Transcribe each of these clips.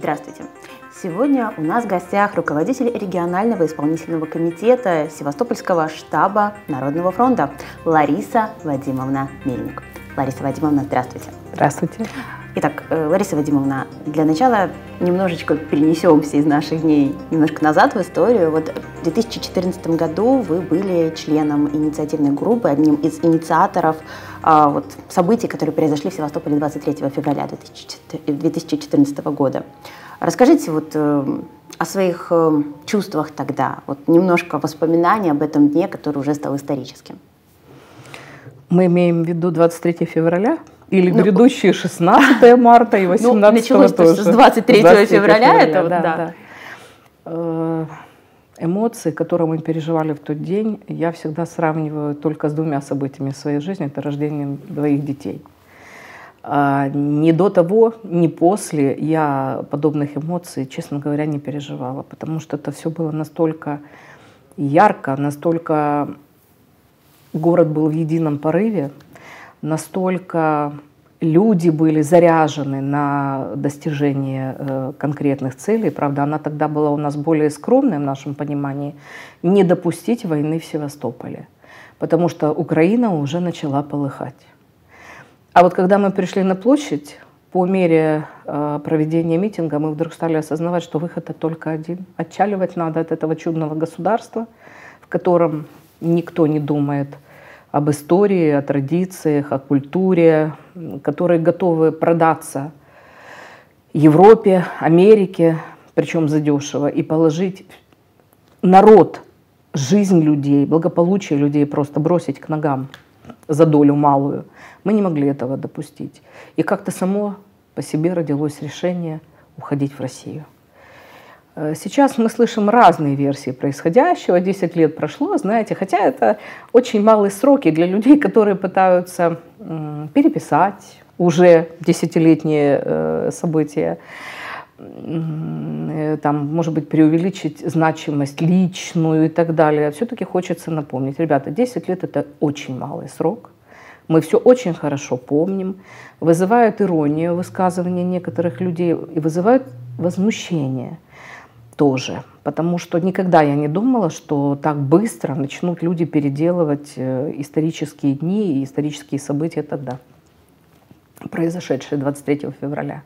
Здравствуйте! Сегодня у нас в гостях руководитель регионального исполнительного комитета Севастопольского штаба Народного фронта Лариса Вадимовна Мельник. Лариса Вадимовна, здравствуйте! Здравствуйте! Итак, Лариса Вадимовна, для начала немножечко перенесемся из наших дней немножко назад в историю. Вот в 2014 году вы были членом инициативной группы, одним из инициаторов событий, которые произошли в Севастополе 23 февраля 2014 года. Расскажите о своих чувствах тогда, немножко воспоминаний об этом дне, который уже стал историческим. Мы имеем в виду 23 февраля? Или грядущие 16 марта и 18 началось тоже? С 23 февраля. Да. Эмоции, которые мы переживали в тот день, я всегда сравниваю только с двумя событиями в своей жизни. Это рождение двоих детей. Ни до того, ни после я подобных эмоций, честно говоря, не переживала. Потому что это все было настолько ярко, настолько город был в едином порыве, настолько люди были заряжены на достижение конкретных целей. Правда, она тогда была у нас более скромной в нашем понимании. Не допустить войны в Севастополе, потому что Украина уже начала полыхать. А вот когда мы пришли на площадь, по мере проведения митинга мы вдруг стали осознавать, что выход только один. Отчаливать надо от этого чудного государства, в котором никто не думает об истории, о традициях, о культуре, которые готовы продаться Европе, Америке, причем задешево, и положить народ, жизнь людей, благополучие людей просто бросить к ногам за долю малую. Мы не могли этого допустить. И как-то само по себе родилось решение уходить в Россию. Сейчас мы слышим разные версии происходящего. 10 лет прошло, знаете, хотя это очень малые сроки для людей, которые пытаются переписать уже десятилетние события, там, может быть, преувеличить значимость личную и так далее. Все-таки хочется напомнить, ребята, 10 лет – это очень малый срок. Мы все очень хорошо помним. Вызывают иронию высказывания некоторых людей и вызывают возмущение тоже. Потому что никогда я не думала, что так быстро начнут люди переделывать исторические дни и исторические события тогда, произошедшие 23 февраля.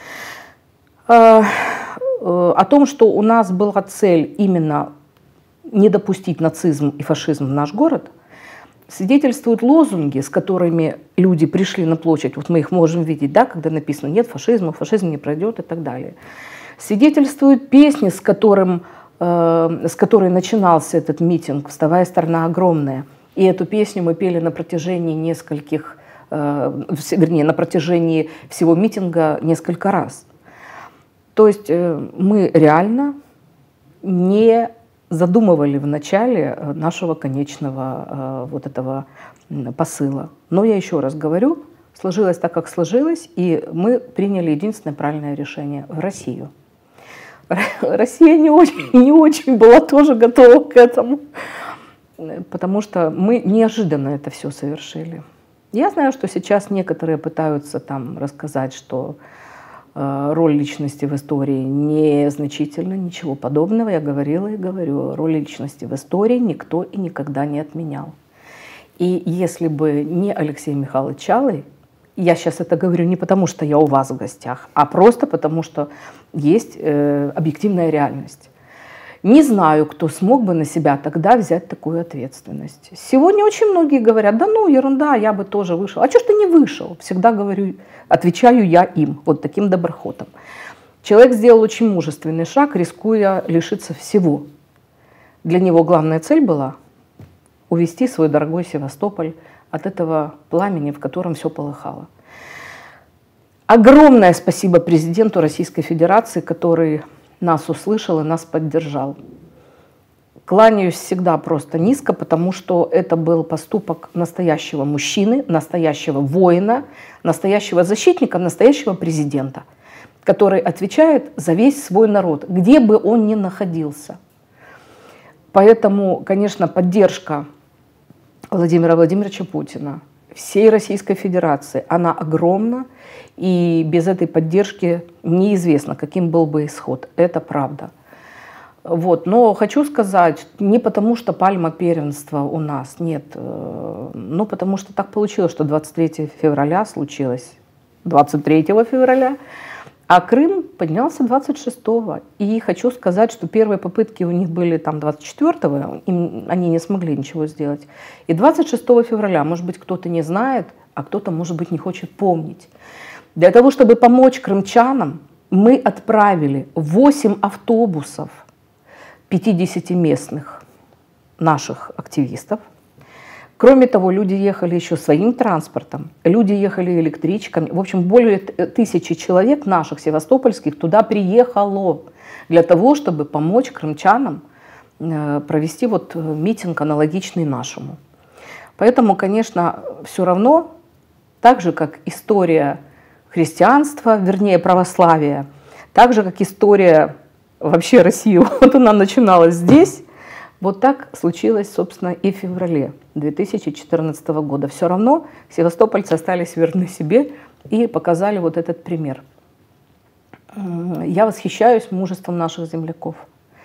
О том, что у нас была цель именно не допустить нацизм и фашизм в наш город, свидетельствуют лозунги, с которыми люди пришли на площадь. Вот мы их можем видеть, да, когда написано «нет фашизма», «фашизм не пройдет» и так далее. Свидетельствуют песни, с которой начинался этот митинг «Вставая, страна огромная». И эту песню мы пели на протяжении на протяжении всего митинга несколько раз. То есть мы реально не задумывали в начале нашего конечного этого посыла. Но я еще раз говорю, сложилось так, как сложилось, и мы приняли единственное правильное решение – в Россию. Россия не очень была тоже готова к этому, потому что мы неожиданно это все совершили. Я знаю, что сейчас некоторые пытаются там рассказать, что роль личности в истории незначительна, ничего подобного. Я говорила и говорю, роль личности в истории никто и никогда не отменял. И если бы не Алексей Михайлович Чалый, я сейчас это говорю не потому, что я у вас в гостях, а просто потому, что есть объективная реальность. Не знаю, кто смог бы на себя тогда взять такую ответственность. Сегодня очень многие говорят, да ну, ерунда, я бы тоже вышел. А что ж ты не вышел? Всегда говорю, отвечаю я им, вот таким доброхотом. Человек сделал очень мужественный шаг, рискуя лишиться всего. Для него главная цель была увести свой дорогой Севастополь от этого пламени, в котором все полыхало. Огромное спасибо президенту Российской Федерации, который нас услышал и нас поддержал. Кланяюсь всегда просто низко, потому что это был поступок настоящего мужчины, настоящего воина, настоящего защитника, настоящего президента, который отвечает за весь свой народ, где бы он ни находился. Поэтому, конечно, поддержка Владимира Владимировича Путина, всей Российской Федерации. Она огромна, и без этой поддержки неизвестно, каким был бы исход. Это правда. Вот. Но хочу сказать, не потому что пальма первенства у нас, нет, но потому что так получилось, что 23 февраля случилось 23 февраля, а Крым поднялся 26-го. И хочу сказать, что первые попытки у них были там 24-го, они не смогли ничего сделать. И 26 февраля, может быть, кто-то не знает, а кто-то, может быть, не хочет помнить. Для того, чтобы помочь крымчанам, мы отправили 8 автобусов 50-местных наших активистов. Кроме того, люди ехали еще своим транспортом, люди ехали электричками. В общем, более 1000 человек наших севастопольских туда приехало для того, чтобы помочь крымчанам провести вот митинг аналогичный нашему. Поэтому, конечно, все равно, так же, как история христианства, вернее православия, так же, как история вообще России, вот она начиналась здесь, вот так случилось, собственно, и в феврале 2014 года. Все равно севастопольцы остались верны себе и показали вот этот пример. Я восхищаюсь мужеством наших земляков.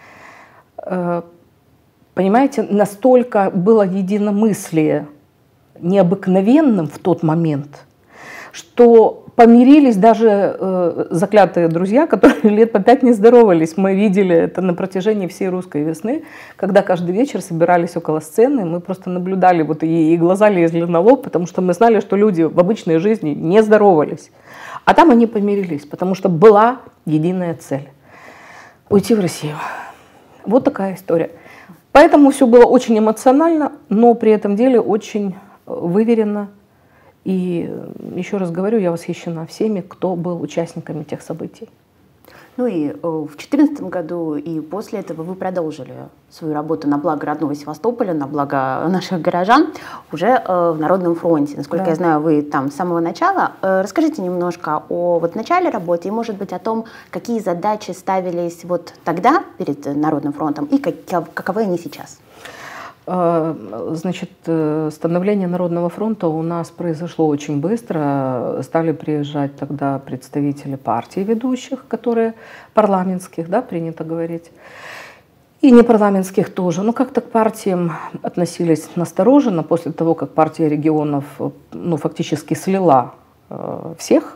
Понимаете, настолько было единомыслие необыкновенным в тот момент, что помирились даже заклятые друзья, которые лет по 5 не здоровались. Мы видели это на протяжении всей русской весны, когда каждый вечер собирались около сцены, мы просто наблюдали, вот и глаза лезли на лоб, потому что мы знали, что люди в обычной жизни не здоровались. А там они помирились, потому что была единая цель – уйти в Россию. Вот такая история. Поэтому все было очень эмоционально, но при этом деле очень выверенно. И еще раз говорю, я восхищена всеми, кто был участниками тех событий. Ну и в 2014 году и после этого вы продолжили свою работу на благо родного Севастополя, на благо наших горожан уже в Народном фронте. Насколько я знаю, вы там с самого начала. Расскажите немножко о вот начале работы и, может быть, о том, какие задачи ставились вот тогда перед Народным фронтом и каковы они сейчас. Значит, становление Народного фронта у нас произошло очень быстро. Стали приезжать тогда представители партий ведущих, которые парламентских, да, принято говорить, и непарламентских тоже. Но как-то к партиям относились настороженно после того, как партия регионов, ну, фактически слила всех.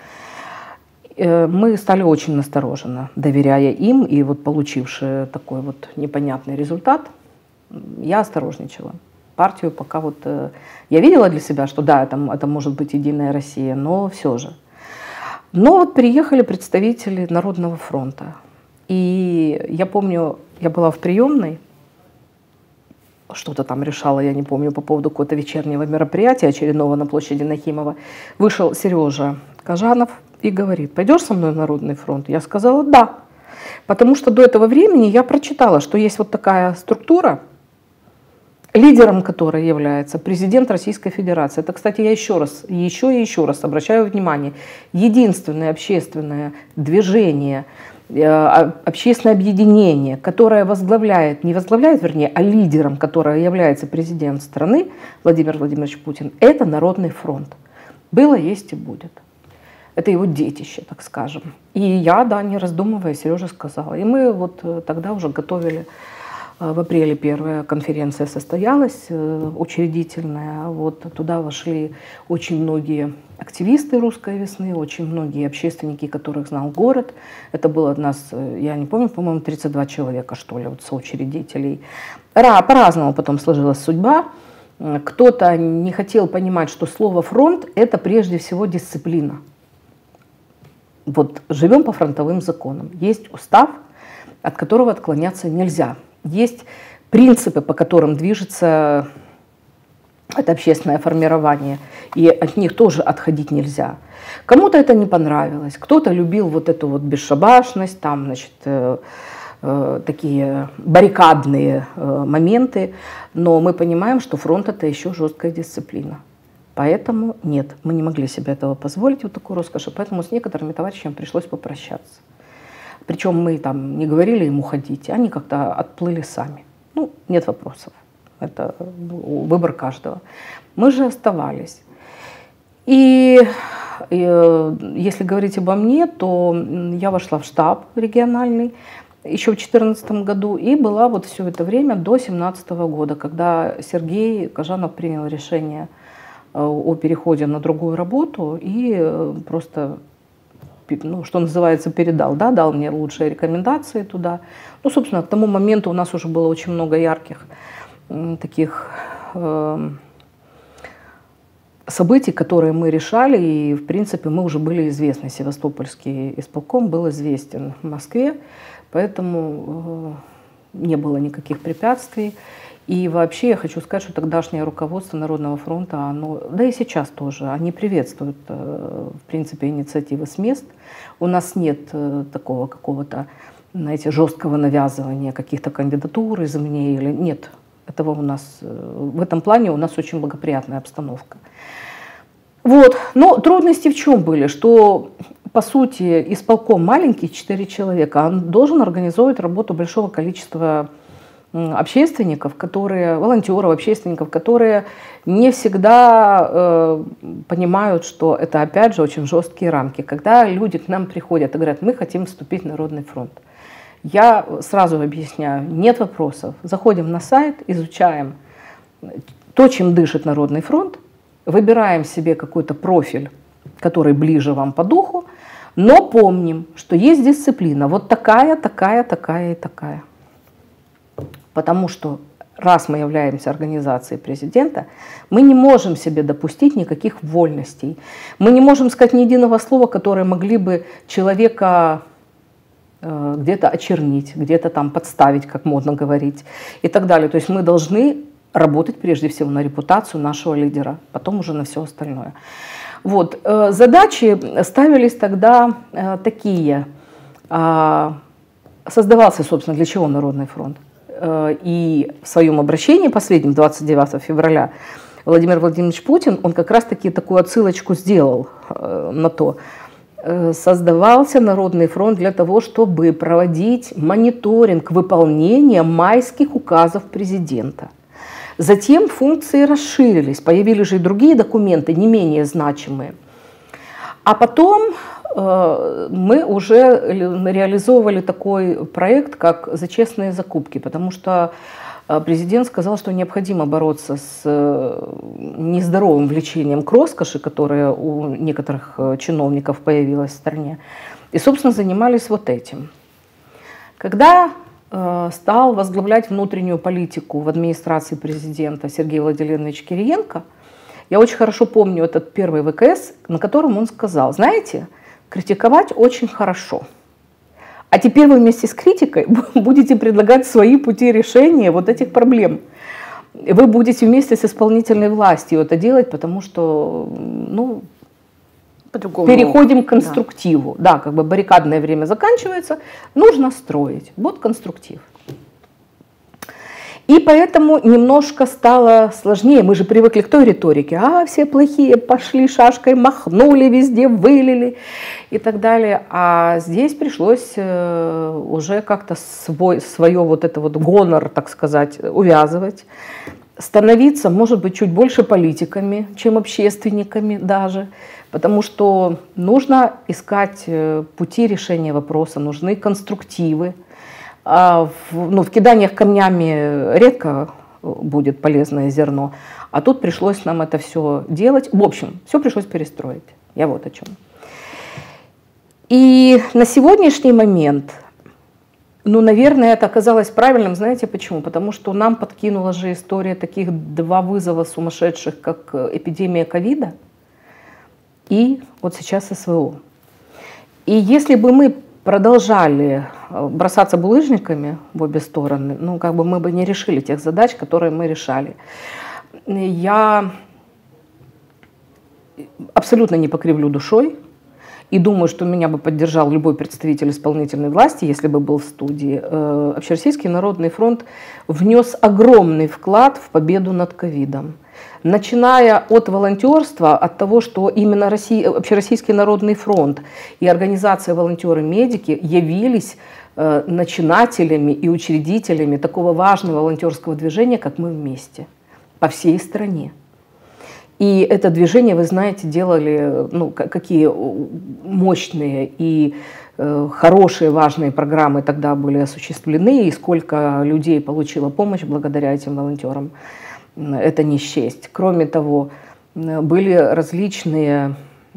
Мы стали очень настороженно, доверяя им, и вот получившие такой вот непонятный результат, я осторожничала. Партию пока вот... Я видела для себя, что да, это может быть Единая Россия, но все же. Но вот приехали представители Народного фронта. И я помню, я была в приемной, что-то там решала, я не помню, по поводу какого-то вечернего мероприятия очередного на площади Нахимова. Вышел Сережа Кожанов и говорит: пойдешь со мной в Народный фронт? Я сказала да. Потому что до этого времени я прочитала, что есть вот такая структура, лидером которой является президент Российской Федерации. Это, кстати, я еще и еще раз обращаю внимание. Единственное общественное движение, общественное объединение, которое возглавляет, не возглавляет, вернее, а лидером, которое является президент страны Владимир Владимирович Путин, это Народный фронт. Было, есть и будет. Это его детище, так скажем. И я, да, не раздумывая, Сережа сказала. И мы вот тогда уже готовили. В апреле первая конференция состоялась, учредительная. Вот туда вошли очень многие активисты «Русской весны», очень многие общественники, которых знал город. Это было нас, я не помню, по-моему, 32 человека, что ли, вот соучредителей. По-разному потом сложилась судьба. Кто-то не хотел понимать, что слово «фронт» — это прежде всего дисциплина. Вот живем по фронтовым законам. Есть устав, от которого отклоняться нельзя. Есть принципы, по которым движется это общественное формирование, и от них тоже отходить нельзя. Кому-то это не понравилось, кто-то любил вот эту вот бесшабашность, там, значит, такие баррикадные моменты, но мы понимаем, что фронт — это еще жесткая дисциплина. Поэтому нет, мы не могли себе этого позволить, вот такую роскошь, поэтому с некоторыми товарищами пришлось попрощаться. Причем мы там не говорили им уходить, они как-то отплыли сами. Ну, нет вопросов. это выбор каждого. Мы же оставались. И если говорить обо мне, то я вошла в штаб региональный еще в 2014 году и была вот все это время до 2017 года, когда Сергей Кожанов принял решение о переходе на другую работу и просто, ну, что называется, передал, да, дал мне лучшие рекомендации туда. Ну, собственно, к тому моменту у нас уже было очень много ярких таких событий, которые мы решали, и, в принципе, мы уже были известны. Севастопольский исполком был известен в Москве, поэтому не было никаких препятствий. И вообще я хочу сказать, что тогдашнее руководство Народного фронта, оно, да и сейчас тоже, они приветствуют, в принципе, инициативы с мест. У нас нет такого какого-то, знаете, жесткого навязывания каких-то кандидатур извне или нет. Этого у нас, в этом плане у нас очень благоприятная обстановка. Вот. Но трудности в чем были? Что, по сути, исполком маленький, 4 человека, он должен организовывать работу большого количества общественников, волонтеров, общественников, которые не всегда понимают, что это, опять же, очень жесткие рамки. Когда люди к нам приходят и говорят, мы хотим вступить в Народный фронт, я сразу объясняю, нет вопросов. Заходим на сайт, изучаем то, чем дышит Народный фронт, выбираем себе какой-то профиль, который ближе вам по духу, но помним, что есть дисциплина вот такая, такая, такая и такая. Потому что раз мы являемся организацией президента, мы не можем себе допустить никаких вольностей. Мы не можем сказать ни единого слова, которое могли бы человека где-то очернить, где-то там подставить, как модно говорить, и так далее. То есть мы должны работать прежде всего на репутацию нашего лидера, потом уже на все остальное. Вот. Задачи ставились тогда такие. Создавался, собственно, для чего Народный фронт. И в своем обращении последнем, 29 февраля, Владимир Владимирович Путин, он как раз-таки такую отсылочку сделал на то. Создавался Народный фронт для того, чтобы проводить мониторинг выполнения майских указов президента. Затем функции расширились, появились же и другие документы, не менее значимые. А потом мы уже реализовывали такой проект, как «За честные закупки», потому что президент сказал, что необходимо бороться с нездоровым влечением к роскоши, которое у некоторых чиновников появилось в стране. И, собственно, занимались вот этим. Когда стал возглавлять внутреннюю политику в администрации президента Сергей Владимирович Кириенко, я очень хорошо помню этот первый ВКС, на котором он сказал, знаете, критиковать очень хорошо. А теперь вы вместе с критикой будете предлагать свои пути решения вот этих проблем. Вы будете вместе с исполнительной властью это делать, потому что, ну, переходим к конструктиву. Да, как бы баррикадное время заканчивается, нужно строить. Вот конструктив. И поэтому немножко стало сложнее. Мы же привыкли к той риторике. Все плохие пошли шашкой, махнули везде, вылили и так далее. А здесь пришлось уже как-то свое вот это вот гонор, так сказать, увязывать. Становиться, может быть, чуть больше политиками, чем общественниками даже. Потому что нужно искать пути решения вопроса, нужны конструктивы. В киданиях камнями редко будет полезное зерно, а тут пришлось нам это все делать. В общем, все пришлось перестроить. Я вот о чем. И на сегодняшний момент, наверное, это оказалось правильным. Знаете почему? Потому что нам подкинула же история таких 2 вызова сумасшедших, как эпидемия ковида и вот сейчас СВО. И если бы мы продолжали бросаться булыжниками в обе стороны, мы бы не решили тех задач, которые мы решали. Я абсолютно не покривлю душой и думаю, что меня бы поддержал любой представитель исполнительной власти, если бы был в студии. Общероссийский народный фронт внес огромный вклад в победу над ковидом. Начиная от волонтерства, от того, что именно Общероссийский народный фронт и организация «Волонтеры-медики» явились начинателями и учредителями такого важного волонтерского движения, как «Мы вместе» по всей стране. И это движение, вы знаете, делали, ну, какие мощные и хорошие, важные программы тогда были осуществлены, и сколько людей получило помощь благодаря этим волонтерам. Это не счесть. Кроме того, были различные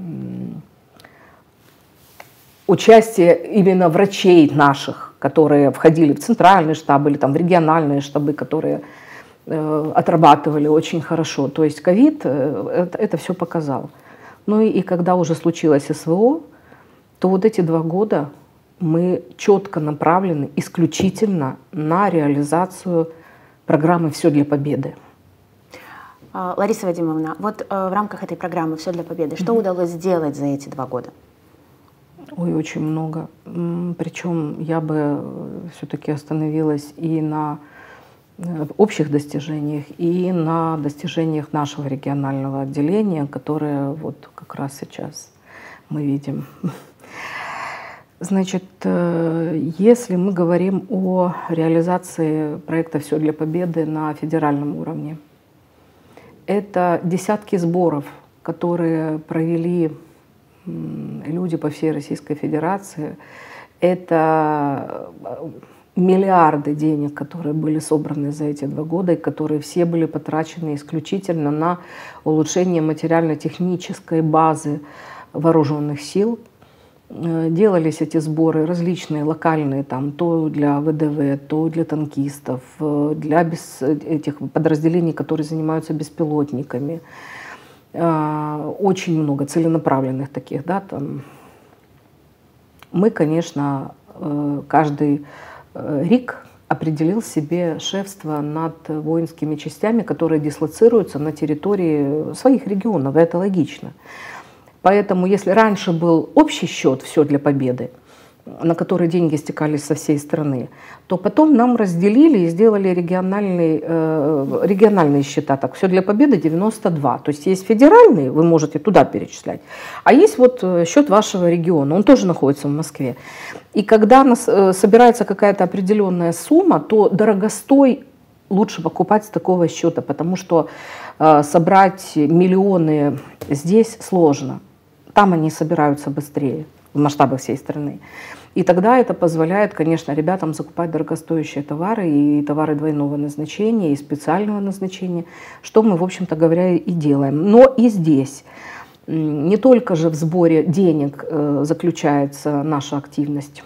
участия именно врачей наших, которые входили в центральный штаб или там в региональные штабы, которые отрабатывали очень хорошо. То есть ковид это все показал. Ну и когда уже случилось СВО, то вот эти 2 года мы четко направлены исключительно на реализацию программы «Все для победы». Лариса Вадимовна, вот в рамках этой программы «Все для победы» что удалось сделать за эти 2 года? Ой, очень много. Причем я бы все-таки остановилась и на общих достижениях, и на достижениях нашего регионального отделения, которое вот как раз сейчас мы видим. Значит, если мы говорим о реализации проекта «Все для победы» на федеральном уровне, это десятки сборов, которые провели люди по всей Российской Федерации. Это миллиарды денег, которые были собраны за эти 2 года, и которые все были потрачены исключительно на улучшение материально-технической базы вооруженных сил. Делались эти сборы различные, локальные, там, то для ВДВ, то для танкистов, для этих подразделений, которые занимаются беспилотниками. Очень много целенаправленных таких. Да, там. Мы, конечно, каждый РИК определил себе шефство над воинскими частями, которые дислоцируются на территории своих регионов, и это логично. Поэтому, если раньше был общий счет «Все для победы», на который деньги стекались со всей страны, то потом нам разделили и сделали региональные счета. Так, «Все для победы» 92. То есть есть федеральные, вы можете туда перечислять, а есть вот счет вашего региона, он тоже находится в Москве. И когда собирается какая-то определенная сумма, то дорогостой лучше покупать с такого счета, потому что собрать миллионы здесь сложно. Там они собираются быстрее, в масштабах всей страны. И тогда это позволяет, конечно, ребятам закупать дорогостоящие товары и товары двойного назначения, и специального назначения, что мы, в общем-то говоря, и делаем. Но и здесь не только же в сборе денег заключается наша активность.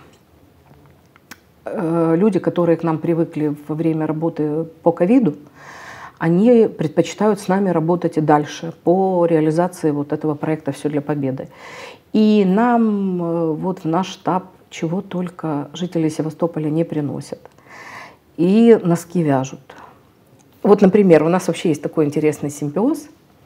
Люди, которые к нам привыкли во время работы по ковиду, они предпочитают с нами работать и дальше по реализации вот этого проекта «Все для победы». И нам вот в наш штаб чего только жители Севастополя не приносят. И носки вяжут. Вот, например, у нас вообще есть такой интересный симбиоз.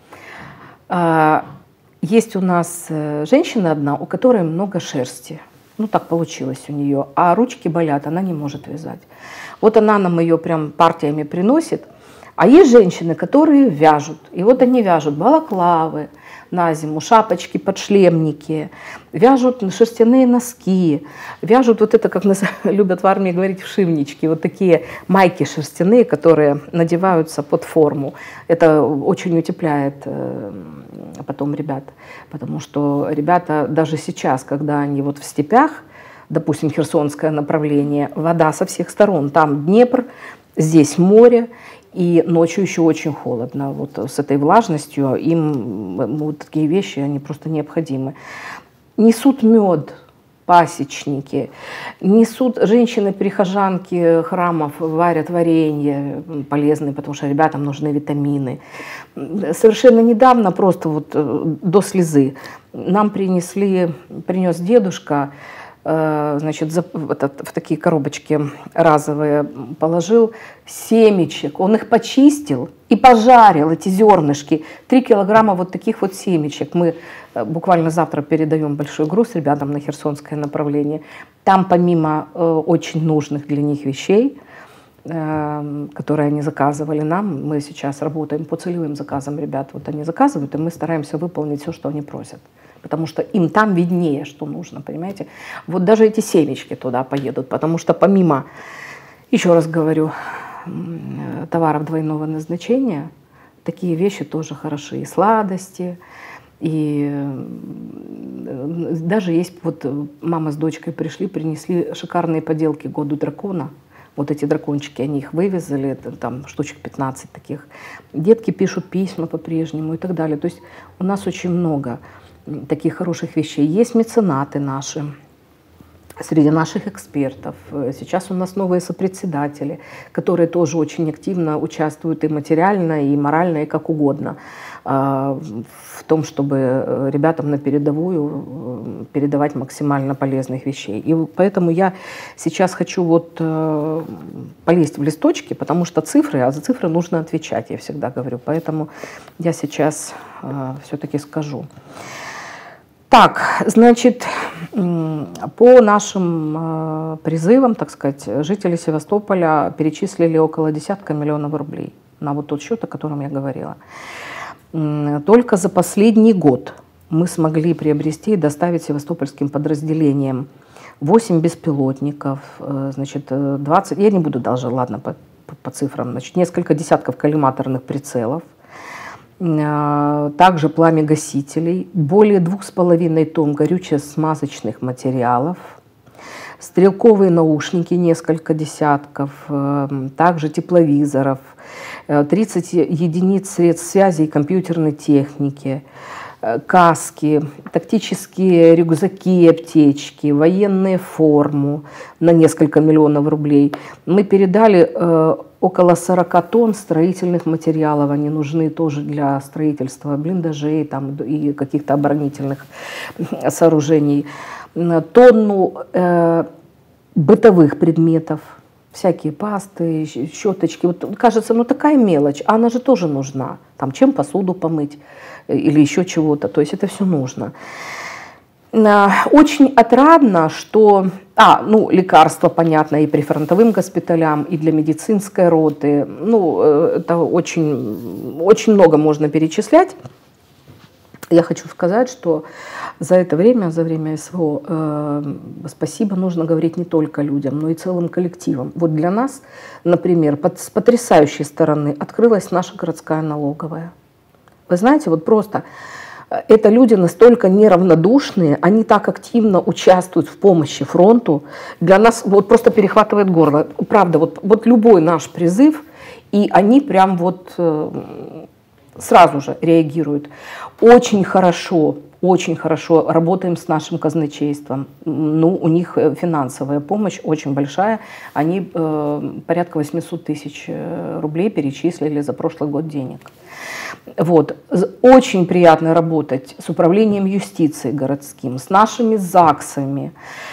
Есть у нас женщина одна, у которой много шерсти. Ну, так получилось у нее. А ручки болят, она не может вязать. Вот она нам ее прям партиями приносит. А есть женщины, которые вяжут. И вот они вяжут балаклавы на зиму, шапочки, подшлемники, вяжут шерстяные носки, вяжут вот это, как нас любят в армии говорить, вшивнички, вот такие майки шерстяные, которые надеваются под форму. Это очень утепляет потом ребят, потому что ребята даже сейчас, когда они вот в степях, допустим, Херсонское направление, вода со всех сторон, там Днепр, здесь море, и ночью еще очень холодно. Вот с этой влажностью им вот такие вещи, они просто необходимы. Несут мед пасечники, несут женщины-прихожанки храмов, варят варенье полезные, потому что ребятам нужны витамины. Совершенно недавно, просто вот до слезы, нам принес дедушка, значит, в такие коробочки разовые положил семечек. Он их почистил и пожарил, эти зернышки. 3 килограмма вот таких вот семечек. Мы буквально завтра передаем большой груз ребятам на Херсонское направление. Там помимо очень нужных для них вещей, которые они заказывали нам. Мы сейчас работаем по целевым заказам ребят. Вот они заказывают, и мы стараемся выполнить все, что они просят. Потому что им там виднее, что нужно, понимаете. Вот даже эти семечки туда поедут, потому что помимо, еще раз говорю, товаров двойного назначения, такие вещи тоже хороши. И сладости, и даже есть, вот мама с дочкой пришли, принесли шикарные поделки году дракона. Вот эти дракончики, они их вывезли, это, там штучек 15 таких. Детки пишут письма по-прежнему и так далее. То есть у нас очень много таких хороших вещей. Есть меценаты наши, среди наших экспертов. Сейчас у нас новые сопредседатели, которые тоже очень активно участвуют и материально, и морально, и как угодно в том, чтобы ребятам на передовую передавать максимально полезных вещей. И поэтому я сейчас хочу вот полезть в листочки, потому что цифры, а за цифры нужно отвечать, я всегда говорю. Поэтому я сейчас все-таки скажу. Так, значит, по нашим призывам, так сказать, жители Севастополя перечислили около 10 миллионов рублей на вот тот счет, о котором я говорила. Только за последний год мы смогли приобрести и доставить севастопольским подразделениям 8 беспилотников, значит, 20, я не буду даже, ладно, по цифрам, значит, несколько десятков коллиматорных прицелов, также пламя-гасителей, более 2,5 тонн горюче-смазочных материалов, стрелковые наушники, несколько десятков, также тепловизоров, 30 единиц средств связи и компьютерной техники, каски, тактические рюкзаки, аптечки, военную форму на несколько миллионов рублей. Мы передали около 40 тонн строительных материалов. Они нужны тоже для строительства блиндажей там, и каких-то оборонительных сооружений. Тонну бытовых предметов, всякие пасты, щеточки. Вот кажется, ну такая мелочь, а она же тоже нужна. Там, чем посуду помыть или еще чего-то. То есть это все нужно. Очень отрадно, что... ну, лекарства, понятно, и прифронтовым госпиталям, и для медицинской роты. Ну, это очень, очень много можно перечислять. Я хочу сказать, что за это время, за время СВО, спасибо нужно говорить не только людям, но и целым коллективам. Вот для нас, например, с потрясающей стороны открылась наша городская налоговая. Вы знаете, вот просто это люди настолько неравнодушные, они так активно участвуют в помощи фронту. Для нас вот просто перехватывает горло. Правда, вот любой наш призыв, и они прям вот сразу же реагируют. Очень хорошо работаем с нашим казначейством. Ну, у них финансовая помощь очень большая. Они порядка 800 тысяч рублей перечислили за прошлый год денег. Вот. Очень приятно работать с управлением юстиции городским, с нашими ЗАГСами,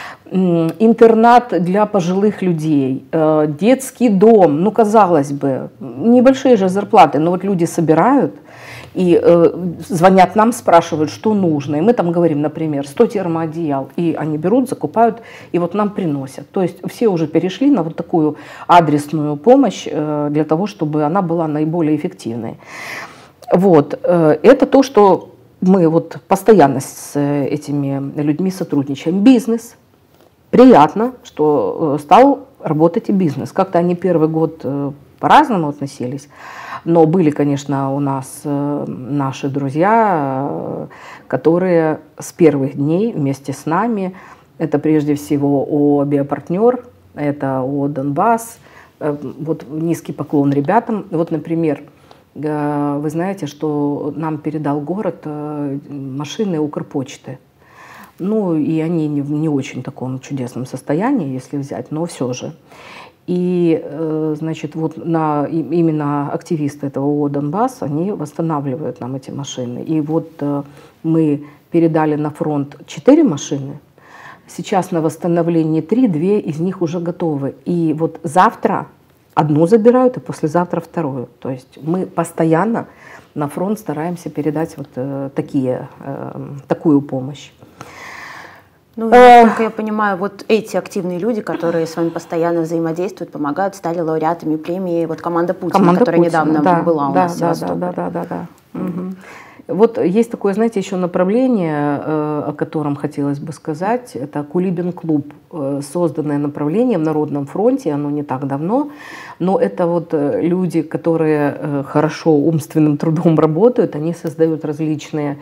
интернат для пожилых людей, детский дом. Ну, казалось бы, небольшие же зарплаты, но вот люди собирают и звонят нам, спрашивают, что нужно. И мы там говорим, например, 100 термоодеял. И они берут, закупают и вот нам приносят. То есть все уже перешли на вот такую адресную помощь для того, чтобы она была наиболее эффективной. Вот. Это то, что мы вот постоянно с этими людьми сотрудничаем. Бизнес. Приятно, что стал работать и бизнес. Как-то они первый год по-разному относились. Но были, конечно, у нас наши друзья, которые с первых дней вместе с нами, это прежде всего ООО «Биопартнер», это ООО «Донбасс». Вот низкий поклон ребятам. Вот, например, вы знаете, что нам передал город машины Укрпочты. Ну, и они в не очень таком чудесном состоянии, если взять, но все же. И, значит, вот именно активисты этого ООО «Донбасс», они восстанавливают нам эти машины. И вот мы передали на фронт 4 машины, сейчас на восстановлении 3, 2 из них уже готовы. И вот завтра одну забирают, и послезавтра вторую. То есть мы постоянно на фронт стараемся передать вот такую помощь. Ну, насколько я понимаю, вот эти активные люди, которые с вами постоянно взаимодействуют, помогают, стали лауреатами премии вот «Команда Путина», которая недавно была у нас в Севастополе. Да. Угу. Вот есть такое, знаете, еще направление, о котором хотелось бы сказать. Это Кулибин-клуб, созданное направление в Народном фронте, оно не так давно, но это вот люди, которые хорошо умственным трудом работают, они создают различные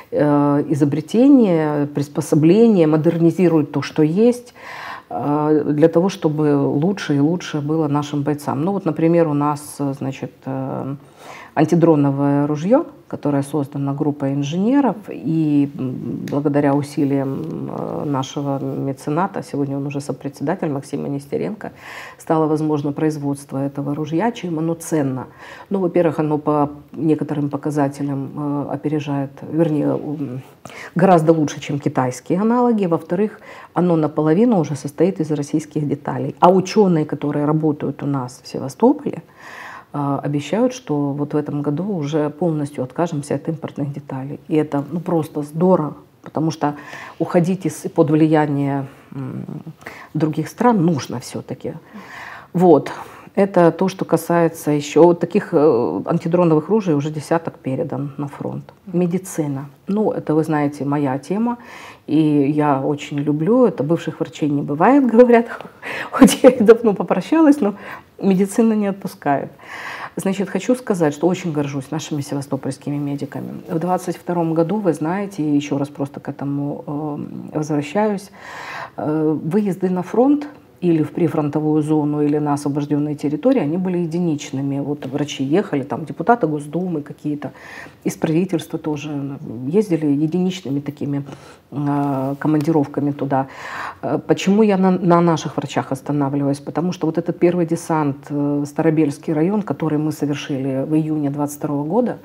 изобретения, приспособления, модернизируют то, что есть, для того, чтобы лучше и лучше было нашим бойцам. Ну вот, например, у нас, значит, антидроновое ружье, которое создано группой инженеров, и благодаря усилиям нашего мецената, сегодня он уже сопредседатель Максима Нестеренко, стало возможно производство этого ружья. Чем оно ценно? Ну, во-первых, оно по некоторым показателям опережает, вернее, гораздо лучше, чем китайские аналоги. Во-вторых, оно наполовину уже состоит из российских деталей. А ученые, которые работают у нас в Севастополе, обещают, что вот в этом году уже полностью откажемся от импортных деталей. И это просто здорово, потому что уходить под влияние других стран нужно все-таки. Вот. Это то, что касается еще вот таких антидроновых ружей, уже десяток передан на фронт. Медицина. Ну, это, вы знаете, моя тема, и я очень люблю. Это бывших врачей не бывает, говорят. Хоть я и давно попрощалась, но медицина не отпускает. Значит, хочу сказать, что очень горжусь нашими севастопольскими медиками. В 2022 году, вы знаете, и еще раз просто к этому возвращаюсь, выезды на фронт или в прифронтовую зону, или на освобожденные территории, они были единичными. Вот врачи ехали, там депутаты Госдумы какие-то, из правительства тоже ездили единичными такими командировками туда. Почему я на наших врачах останавливаюсь? Потому что вот этот первый десант, Старобельский район, который мы совершили в июне 2022 года,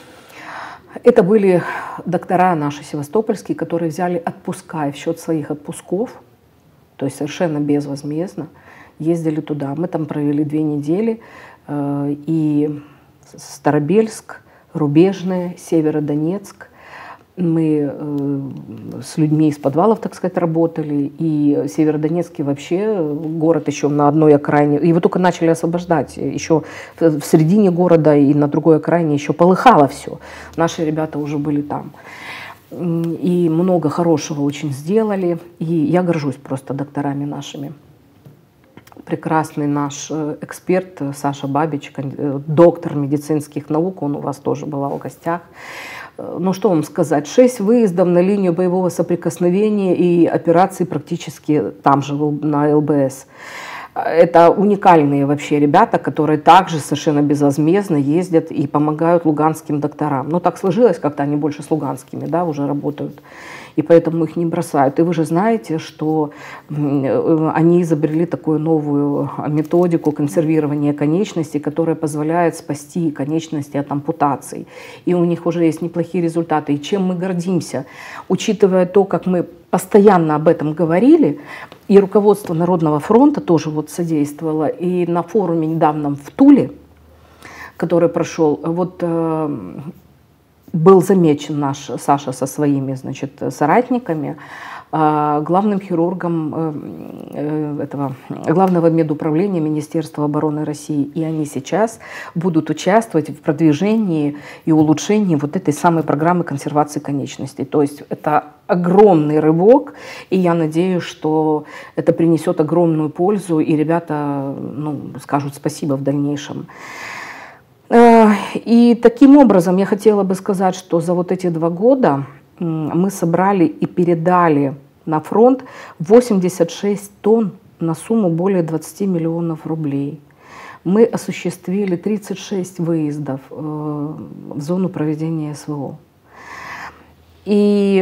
это были доктора наши севастопольские, которые взяли отпуска и в счет своих отпусков, то есть совершенно безвозмездно, ездили туда. Мы там провели 2 недели, и Старобельск, Рубежное, Северодонецк. Мы с людьми из подвалов, так сказать, работали, и Северодонецкий вообще город еще на одной окраине, его только начали освобождать, еще в середине города и на другой окраине еще полыхало все. Наши ребята уже были там. И много хорошего очень сделали. И я горжусь просто докторами нашими. Прекрасный наш эксперт Саша Бабич, доктор медицинских наук, он у вас тоже бывал в гостях. Ну что вам сказать, 6 выездов на линию боевого соприкосновения и операций практически там же, на ЛБС. Это уникальные вообще ребята, которые также совершенно безвозмездно ездят и помогают луганским докторам. Но так сложилось, как-то они больше с луганскими, да, уже работают. И поэтому их не бросают. И вы же знаете, что они изобрели такую новую методику консервирования конечностей, которая позволяет спасти конечности от ампутаций. И у них уже есть неплохие результаты. И чем мы гордимся, учитывая то, как мы постоянно об этом говорили, и руководство Народного фронта тоже вот содействовало. И на форуме недавнем в Туле, который прошел, вот был замечен наш Саша со своими, значит, соратниками, главным хирургом Главного медуправления Министерства обороны России. И они сейчас будут участвовать в продвижении и улучшении вот этой самой программы консервации конечностей. То есть это огромный рывок, и я надеюсь, что это принесет огромную пользу, и ребята скажут спасибо в дальнейшем. И таким образом я хотела бы сказать, что за вот эти 2 года мы собрали и передали на фронт 86 тонн на сумму более 20 миллионов рублей. Мы осуществили 36 выездов в зону проведения СВО. И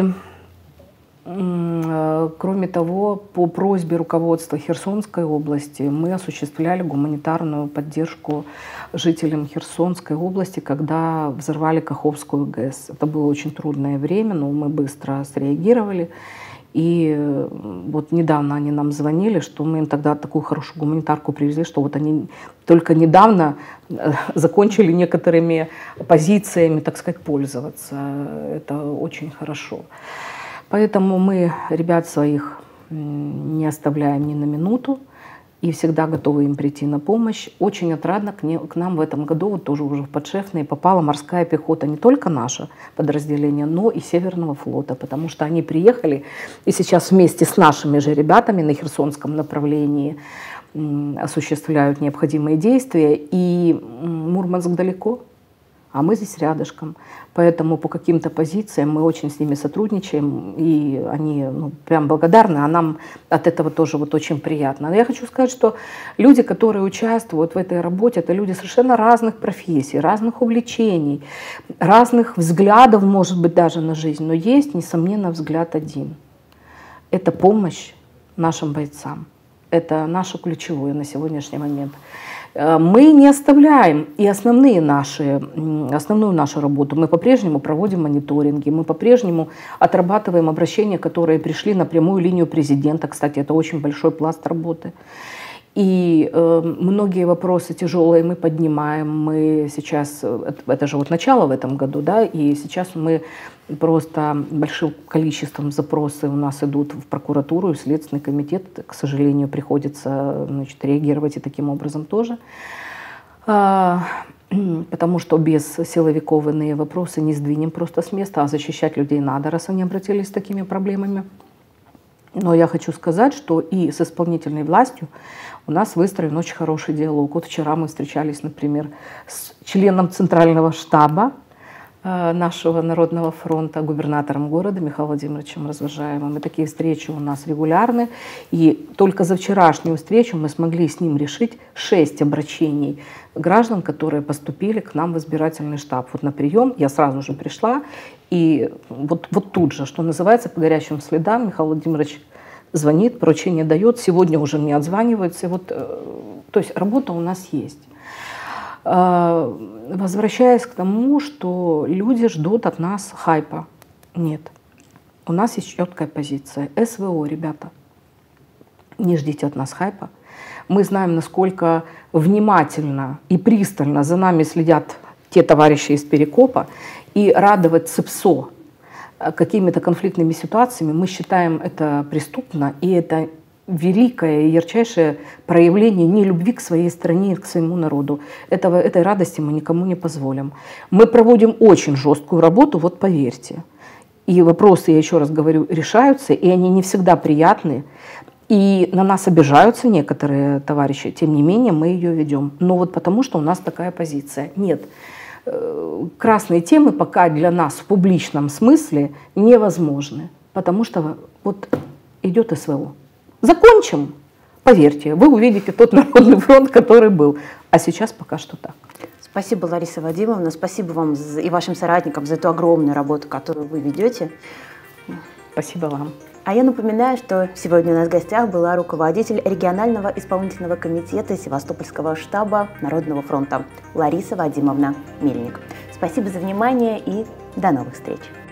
кроме того, по просьбе руководства Херсонской области мы осуществляли гуманитарную поддержку жителям Херсонской области, когда взорвали Каховскую ГЭС. Это было очень трудное время, но мы быстро среагировали. И вот недавно они нам звонили, что мы им тогда такую хорошую гуманитарку привезли, что вот они только недавно закончили некоторыми позициями, так сказать, пользоваться. Это очень хорошо. Поэтому мы ребят своих не оставляем ни на минуту и всегда готовы им прийти на помощь. Очень отрадно к нам в этом году, вот тоже уже в подшефные, попала морская пехота, не только наше подразделение, но и Северного флота, потому что они приехали и сейчас вместе с нашими же ребятами на Херсонском направлении осуществляют необходимые действия. И Мурманск далеко, а мы здесь рядышком. Поэтому по каким-то позициям мы очень с ними сотрудничаем, и они прям благодарны, а нам от этого тоже вот очень приятно. Но я хочу сказать, что люди, которые участвуют в этой работе, это люди совершенно разных профессий, разных увлечений, разных взглядов, может быть, даже на жизнь. Но есть, несомненно, взгляд один. Это помощь нашим бойцам. Это наше ключевое на сегодняшний момент. Мы не оставляем и основную нашу работу. Мы по-прежнему проводим мониторинги, мы по-прежнему отрабатываем обращения, которые пришли на прямую линию президента. Кстати, это очень большой пласт работы. И многие вопросы тяжелые мы поднимаем. Мы сейчас, это же вот начало в этом году, да, и сейчас мы просто большим количеством запросы у нас идут в прокуратуру и в Следственный комитет. К сожалению, приходится, значит, реагировать и таким образом тоже. Потому что без силовиков иные вопросы не сдвинем просто с места, а защищать людей надо, раз они обратились с такими проблемами. Но я хочу сказать, что и с исполнительной властью у нас выстроен очень хороший диалог. Вот вчера мы встречались, например, с членом Центрального штаба нашего Народного фронта, губернатором города Михаилом Владимировичем Развозжаевым. И такие встречи у нас регулярны. И только за вчерашнюю встречу мы смогли с ним решить 6 обращений граждан, которые поступили к нам в избирательный штаб. Вот на прием я сразу же пришла, и вот тут же, что называется, по горячим следам Михаил Владимирович звонит, поручение дает, сегодня уже мне отзваниваются. Вот, то есть работа у нас есть. Возвращаясь к тому, что люди ждут от нас хайпа. Нет. У нас есть четкая позиция. СВО, ребята, не ждите от нас хайпа. Мы знаем, насколько внимательно и пристально за нами следят те товарищи из Перекопа. И радовать ЦИПСО какими-то конфликтными ситуациями мы считаем это преступно, и это великое и ярчайшее проявление нелюбви к своей стране и к своему народу. Этой радости мы никому не позволим. Мы проводим очень жесткую работу, вот поверьте. И вопросы, я еще раз говорю, решаются, и они не всегда приятны. И на нас обижаются некоторые товарищи, тем не менее мы ее ведем. Но вот потому, что у нас такая позиция. Нет, красные темы пока для нас в публичном смысле невозможны, потому что вот идет СВО. Закончим, поверьте, вы увидите тот Народный фронт, который был. А сейчас пока что так. Спасибо, Лариса Вадимовна, спасибо вам и вашим соратникам за эту огромную работу, которую вы ведете. Спасибо вам. А я напоминаю, что сегодня у нас в гостях была руководитель регионального исполнительного комитета Севастопольского штаба Народного фронта Лариса Вадимовна Мельник. Спасибо за внимание и до новых встреч.